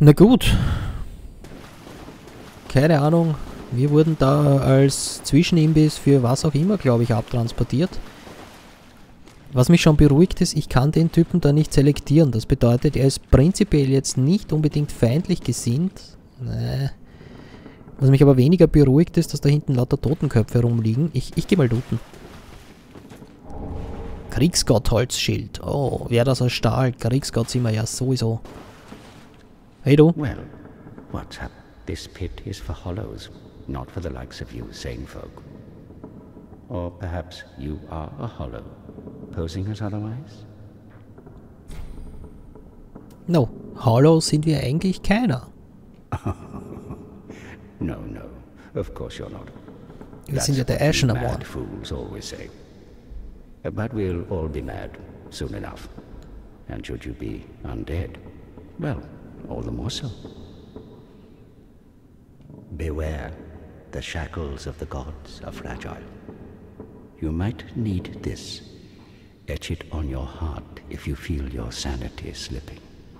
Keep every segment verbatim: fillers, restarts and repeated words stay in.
Na gut. Keine Ahnung. Wir wurden da als Zwischenimbiss für was auch immer, glaube ich, abtransportiert. Was mich schon beruhigt ist, ich kann den Typen da nicht selektieren. Das bedeutet, er ist prinzipiell jetzt nicht unbedingt feindlich gesinnt. Nee. Was mich aber weniger beruhigt ist, dass da hinten lauter Totenköpfe rumliegen. Ich, ich gehe mal looten. Kriegsgott-Holzschild. Oh, wer das aus Stahl? Kriegsgott sind wir ja sowieso. Hey du. Well, what's up? This pit is for hollows, not for the likes of you sane folk. Or perhaps you are a hollow, posing as otherwise? No, Hollow sind wir eigentlich keiner. No, no, of course you're not. Wir sind ja der Ashener One. Mad fools always say. But we'll all be mad soon enough. And should you be undead, well, all the more so. Beware, the shackles of the gods are fragile. You might need this. Etch it on your heart if you feel your sanity slipping.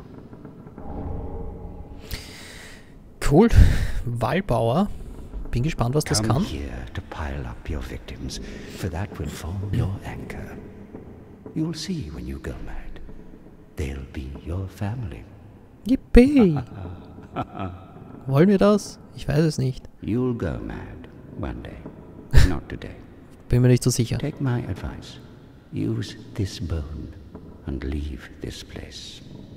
Cool. Wallbauer. Bin gespannt, was das Come kann. here to pile up your victims, for that will form your anchor. You'll see when you go mad. They'll be your family. Yippee! Wollen wir das? Ich weiß es nicht. You'll go mad one day, not today. Bin mir nicht so sicher. Take my advice. Use this bone and leave this place.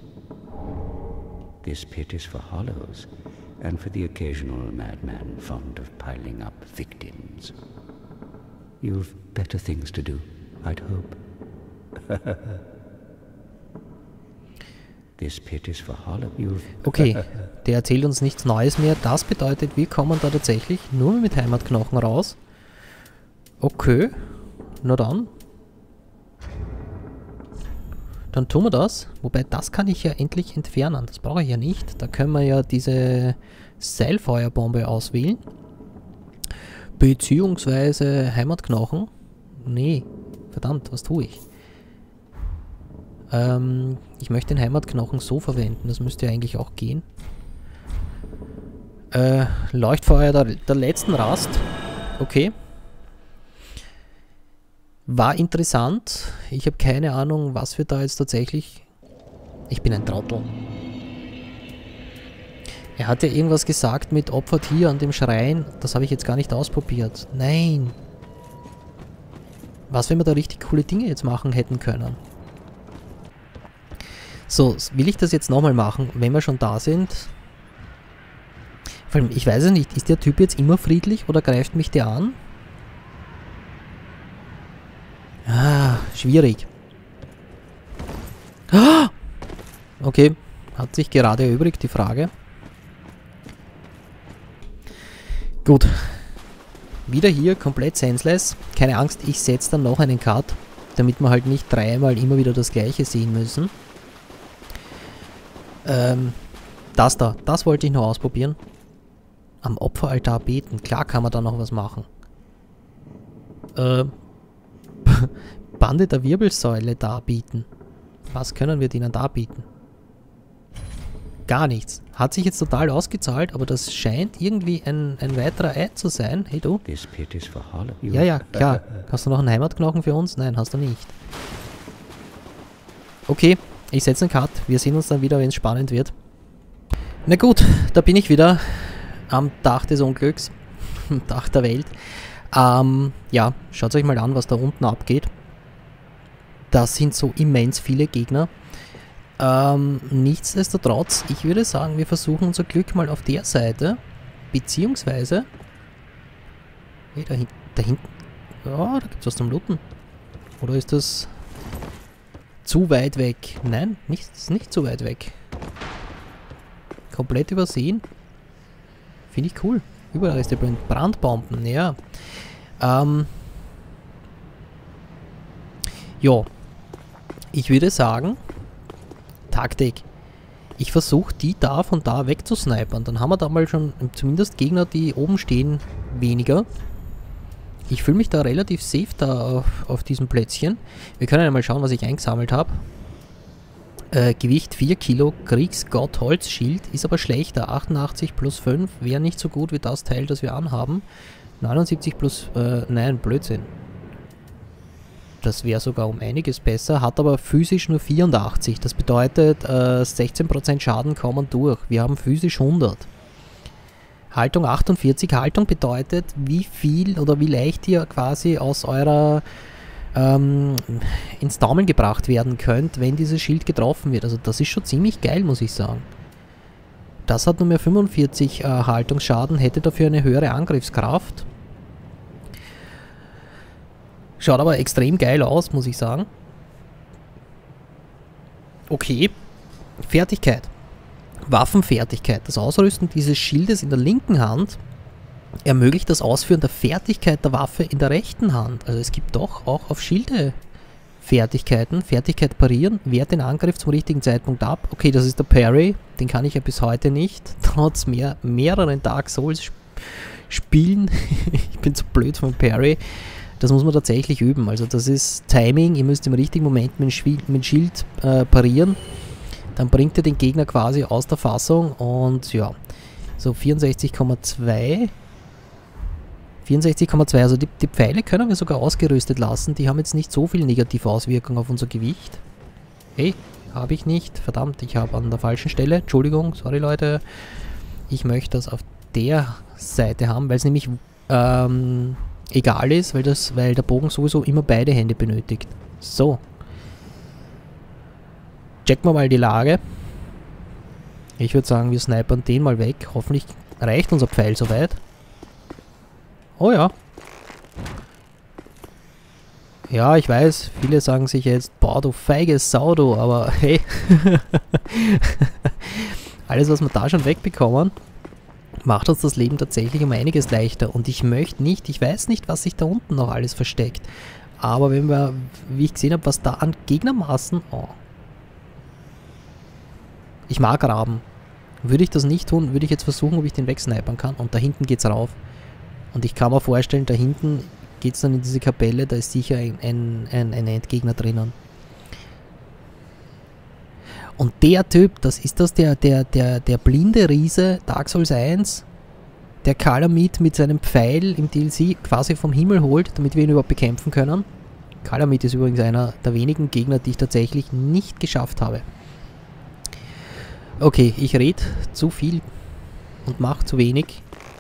This pit is for hollows and for the occasional madman fond of piling up victims. You've better things to do, I'd hope. This pit is for hollow. You've Okay, der erzählt uns nichts Neues mehr. Das bedeutet, wir kommen da tatsächlich nur mit Heimatknochen raus. Okay, na dann. Dann tun wir das. Wobei, das kann ich ja endlich entfernen. Das brauche ich ja nicht. Da können wir ja diese Seilfeuerbombe auswählen. Beziehungsweise Heimatknochen. Nee, verdammt, was tue ich? Ähm, ich möchte den Heimatknochen so verwenden. Das müsste ja eigentlich auch gehen. Äh, Leuchtfeuer der, der letzten Rast. Okay. War interessant. Ich habe keine Ahnung, was wir da jetzt tatsächlich... Ich bin ein Trottel. Er hat ja irgendwas gesagt mit opfert hier an dem Schrein. Das habe ich jetzt gar nicht ausprobiert. Nein. Was, wenn wir da richtig coole Dinge jetzt machen hätten können? So, will ich das jetzt nochmal machen, wenn wir schon da sind? Vor allem, ich weiß es nicht, ist der Typ jetzt immer friedlich oder greift mich der an? Ah, schwierig. Ah! Okay, hat sich gerade erübrigt, die Frage. Gut. Wieder hier, komplett senseless. Keine Angst, ich setze dann noch einen Cut, damit wir halt nicht dreimal immer wieder das Gleiche sehen müssen. Ähm, das da, das wollte ich noch ausprobieren. Am Opferaltar beten, klar kann man da noch was machen. Äh... Bande der Wirbelsäule darbieten. Was können wir denen darbieten? Gar nichts. Hat sich jetzt total ausgezahlt, aber das scheint irgendwie ein, ein weiterer Eid zu sein. Hey du? This pit is for hollow. Ja, ja, klar. Hast du noch einen Heimatknochen für uns? Nein, hast du nicht. Okay, ich setze einen Cut. Wir sehen uns dann wieder, wenn es spannend wird. Na gut, da bin ich wieder am Dach des Unglücks. Am Dach der Welt. Ähm, ja, schaut euch mal an, was da unten abgeht. Das sind so immens viele Gegner. Ähm, nichtsdestotrotz, ich würde sagen, wir versuchen unser Glück mal auf der Seite. Beziehungsweise... Hey, da, hin da hinten... Ja, da gibt es was zum Looten. Oder ist das zu weit weg? Nein, nicht, ist nicht zu weit weg. Komplett übersehen. Finde ich cool. Überall ist der Brandbomben, ja. Ähm. Ja. Ich würde sagen, Taktik. Ich versuche die da von da wegzusnipern. Dann haben wir da mal schon zumindest Gegner, die oben stehen, weniger. Ich fühle mich da relativ safe da auf, auf diesem Plätzchen. Wir können ja mal schauen, was ich eingesammelt habe. Äh, Gewicht vier Kilo, Kriegsgott Holzschild, ist aber schlechter. achtundachtzig plus fünf wäre nicht so gut wie das Teil, das wir anhaben. neunundsiebzig plus, äh, nein, Blödsinn. Das wäre sogar um einiges besser, hat aber physisch nur vierundachtzig. Das bedeutet, äh, sechzehn Prozent Schaden kommen durch. Wir haben physisch hundert. Haltung achtundvierzig. Haltung bedeutet, wie viel oder wie leicht ihr quasi aus eurer ähm, ins Daumen gebracht werden könnt, wenn dieses Schild getroffen wird. Also das ist schon ziemlich geil, muss ich sagen. Das hat nur mehr fünfundvierzig äh, Haltungsschaden, hätte dafür eine höhere Angriffskraft. Schaut aber extrem geil aus, muss ich sagen. Okay. Fertigkeit. Waffenfertigkeit. Das Ausrüsten dieses Schildes in der linken Hand ermöglicht das Ausführen der Fertigkeit der Waffe in der rechten Hand. Also es gibt doch auch auf Schilde Fertigkeiten. Fertigkeit parieren, wehrt den Angriff zum richtigen Zeitpunkt ab. Okay, das ist der Parry. Den kann ich ja bis heute nicht. Trotz mehr, mehreren Dark Souls sp Spielen. Ich bin zu blöd vom Parry. Das muss man tatsächlich üben. Also das ist Timing. Ihr müsst im richtigen Moment mit dem Schild äh, parieren. Dann bringt ihr den Gegner quasi aus der Fassung. Und ja, so vierundsechzig Komma zwei. vierundsechzig Komma zwei. Also die, die Pfeile können wir sogar ausgerüstet lassen. Die haben jetzt nicht so viel negative Auswirkungen auf unser Gewicht. Hey, habe ich nicht. Verdammt, ich habe an der falschen Stelle. Entschuldigung, sorry Leute. Ich möchte das auf der Seite haben, weil es nämlich ähm, egal ist, weil, das, weil der Bogen sowieso immer beide Hände benötigt. So. Checken wir mal die Lage. Ich würde sagen, wir snipern den mal weg. Hoffentlich reicht unser Pfeil soweit. Oh ja. Ja, ich weiß, viele sagen sich jetzt, boah, du feige Sau, du, aber hey. Alles, was wir da schon wegbekommen, macht uns das Leben tatsächlich um einiges leichter. Und ich möchte nicht, ich weiß nicht, was sich da unten noch alles versteckt. Aber wenn wir, wie ich gesehen habe, was da an Gegnermassen... Oh. Ich mag Raben. Würde ich das nicht tun, würde ich jetzt versuchen, ob ich den wegsnipern kann. Und da hinten geht's rauf. Und ich kann mir vorstellen, da hinten geht's dann in diese Kapelle, da ist sicher ein, ein, ein, ein Endgegner drinnen. Und der Typ, das ist das der, der, der, der blinde Riese Dark Souls eins, der Kalameet mit seinem Pfeil im D L C quasi vom Himmel holt, damit wir ihn überhaupt bekämpfen können. Kalameet ist übrigens einer der wenigen Gegner, die ich tatsächlich nicht geschafft habe. Okay, ich rede zu viel und mache zu wenig.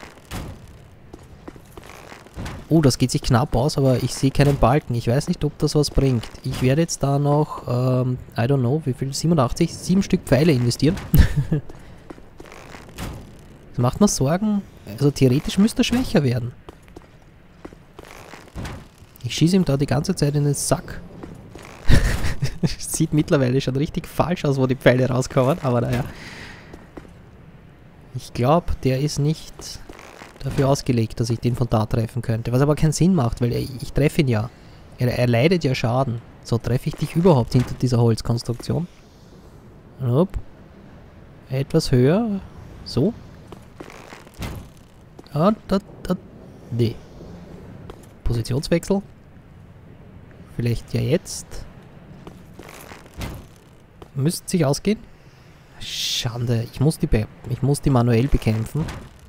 Oh, das geht sich knapp aus, aber ich sehe keinen Balken. Ich weiß nicht, ob das was bringt. Ich werde jetzt da noch, ähm, I don't know, wie viel? siebenundachtzig? Sieben Stück Pfeile investieren. Das macht mir Sorgen. Also theoretisch müsste er schwächer werden. Ich schieße ihm da die ganze Zeit in den Sack. Sieht mittlerweile schon richtig falsch aus, wo die Pfeile rauskommen, aber naja. Ich glaube, der ist nicht dafür ausgelegt, dass ich den von da treffen könnte. Was aber keinen Sinn macht, weil ich, ich treffe ihn ja. Er, er leidet ja Schaden. So, treffe ich dich überhaupt hinter dieser Holzkonstruktion? Upp. Etwas höher. So. Ah, da, da. Nee. Positionswechsel. Vielleicht ja jetzt. Müsste sich ausgehen. Schande. Ich muss die, Be ich muss die manuell bekämpfen.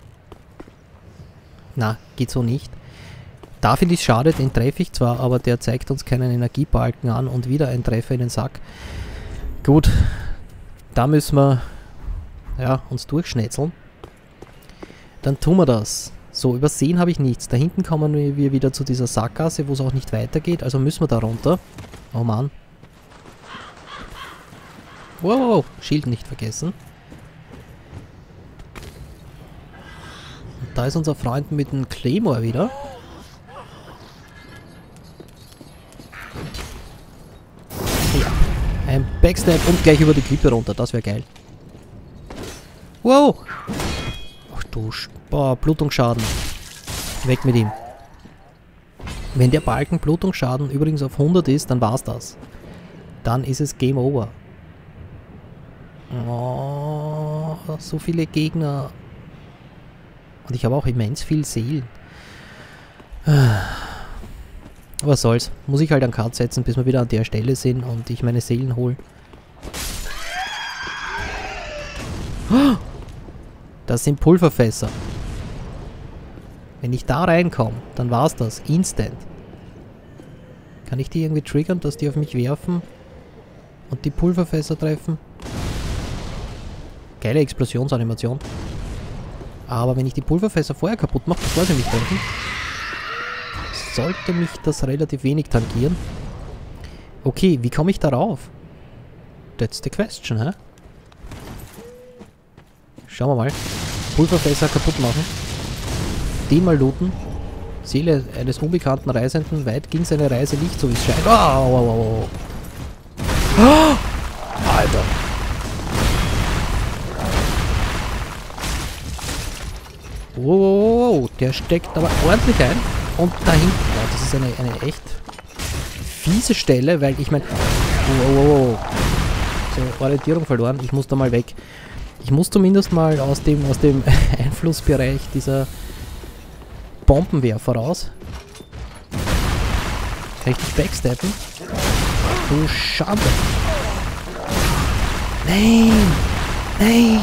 Na, geht so nicht. Da finde ich es schade, den treffe ich zwar, aber der zeigt uns keinen Energiebalken an und wieder ein Treffer in den Sack. Gut. Da müssen wir ja, uns durchschnetzeln. Dann tun wir das. So, übersehen habe ich nichts. Da hinten kommen wir wieder zu dieser Sackgasse, wo es auch nicht weitergeht. Also müssen wir da runter. Oh Mann. Wow, wow, wow. Schild nicht vergessen. Und da ist unser Freund mit dem Claymore wieder. Ja. Ein Backstab und gleich über die Klippe runter. Das wäre geil. Wow. Ach du Sch Boah, Blutungsschaden. Weg mit ihm. Wenn der Balken Blutungsschaden übrigens auf hundert ist, dann war's das. Dann ist es Game Over. Oh, so viele Gegner. Und ich habe auch immens viel Seelen. Was soll's. Muss ich halt einen Cut setzen, bis wir wieder an der Stelle sind und ich meine Seelen hole. Das sind Pulverfässer. Wenn ich da reinkomme, dann war's das. Instant. Kann ich die irgendwie triggern, dass die auf mich werfen und die Pulverfässer treffen? Geile Explosionsanimation. Aber wenn ich die Pulverfässer vorher kaputt mache, bevor sie mich treffen, sollte mich das relativ wenig tangieren. Okay, wie komme ich darauf? That's the question, hä? Schauen wir mal. Pulverfässer kaputt machen. Den mal looten. Seele eines unbekannten Reisenden. Weit ging seine Reise nicht, so wie es scheint. Oh, oh, oh, oh. Oh, Alter. Oh, oh, oh, der steckt aber ordentlich ein. Und dahinter, ja, das ist eine, eine echt fiese Stelle, weil ich meine... Oh, oh, oh, oh. So, Orientierung verloren. Ich muss da mal weg. Ich muss zumindest mal aus dem, aus dem Einflussbereich dieser Bombenwerfer raus. Kann ich dich backsteppen? Du Schande. Nein! Nein!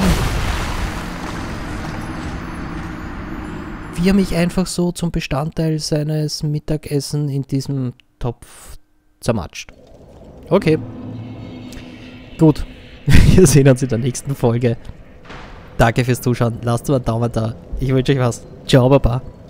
Wie er mich einfach so zum Bestandteil seines Mittagessen in diesem Topf zermatscht. Okay. Gut. Wir sehen uns in der nächsten Folge. Danke fürs Zuschauen. Lasst mal einen Daumen da. Ich wünsche euch was. Ciao, Baba.